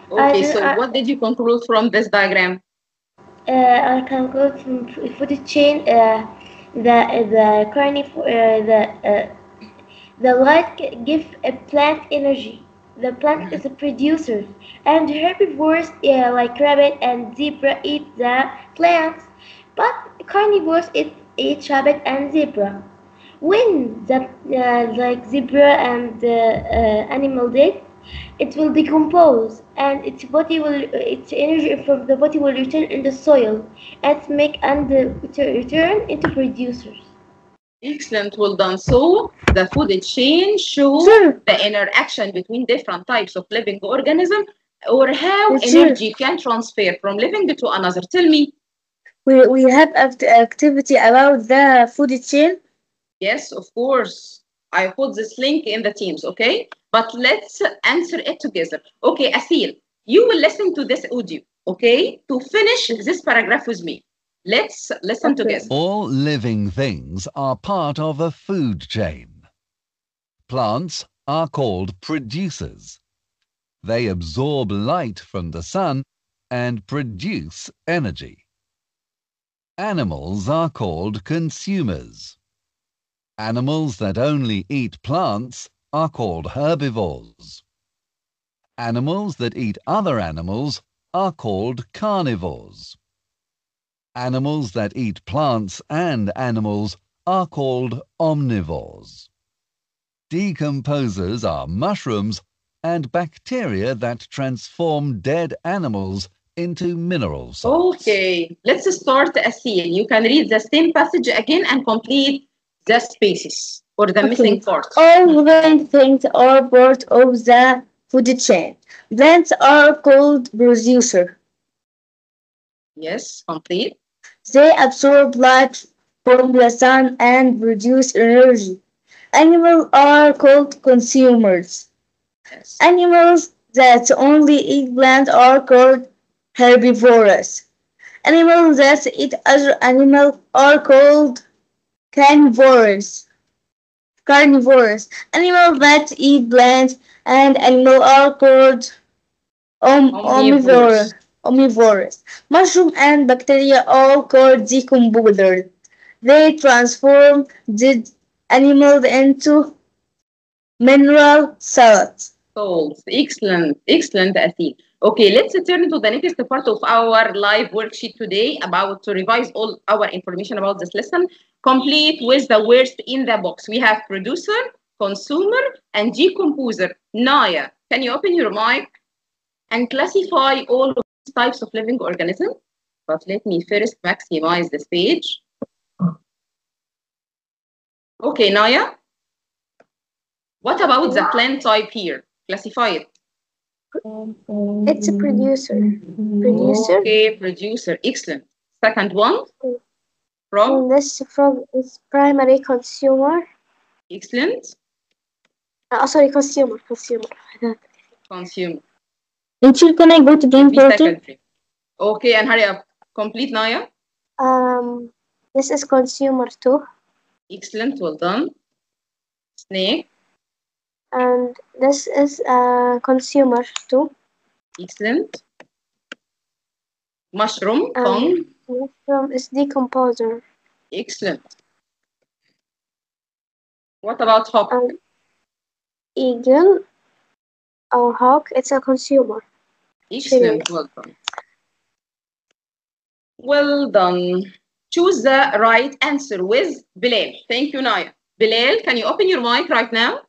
Okay, so what did you conclude from this diagram? I conclude from food chain the carnivore the light give a plant energy. The plant is a producer, and herbivores like rabbit and zebra eat the plants, but carnivores eat rabbit and zebra. When the like zebra and animal dead, it will decompose, and its energy from the body will return in the soil, and make and return into producers. Excellent, well done. So the food chain shows Sure. the interaction between different types of living organism or how Yes, sure. energy can transfer from living to another. Tell me. We have activity about the food chain. Yes, of course. I put this link in the Teams, okay? But let's answer it together. Okay, Asil, you will listen to this audio, okay? To finish this paragraph with me. Let's listen Okay. together. All living things are part of a food chain. Plants are called producers. They absorb light from the sun and produce energy. Animals are called consumers. Animals that only eat plants are called herbivores. Animals that eat other animals are called carnivores. Animals that eat plants and animals are called omnivores. Decomposers are mushrooms and bacteria that transform dead animals into mineral salts. Okay, let's start, Asil. You can read the same passage again and complete the spaces or the missing part. All living things are part of the food chain. Plants are called producer. Yes, complete. They absorb light from the sun and produce energy. Animals are called consumers. Yes. Animals that only eat plants are called herbivores. Animals that eat other animals are called carnivores. Carnivores. Animals that eat plants and animals are called Omnivores. omnivores. Mushroom and bacteria are called decomposers. They transform dead animals into mineral salts. Souls. Excellent, excellent, Asil. Okay, let's turn to the next part of our live worksheet today about to revise all our information about this lesson, complete with the words in the box. We have producer, consumer, and decomposer. Naya, can you open your mic and classify all of these types of living organisms? But let me first maximize this page. Okay, Naya, what about the plant type here? Classify it. It's a producer. Producer. Okay, producer. Excellent. Second one, from. And this frog is primary consumer. Excellent. Sorry, consumer. Consumer. Until can I go to the Be important? secondary. Okay, and hurry up. Complete, Naya. This is consumer too, Excellent. Well done. Snake. and this is consumer too. Excellent. Mushroom. Fung. Mushroom is decomposer. Excellent. What about hawk? Eagle or hawk, it's a consumer. Excellent. Well done. Well done. Choose the right answer with Bilal. Thank you, Naya. Bilal, can you open your mic right now?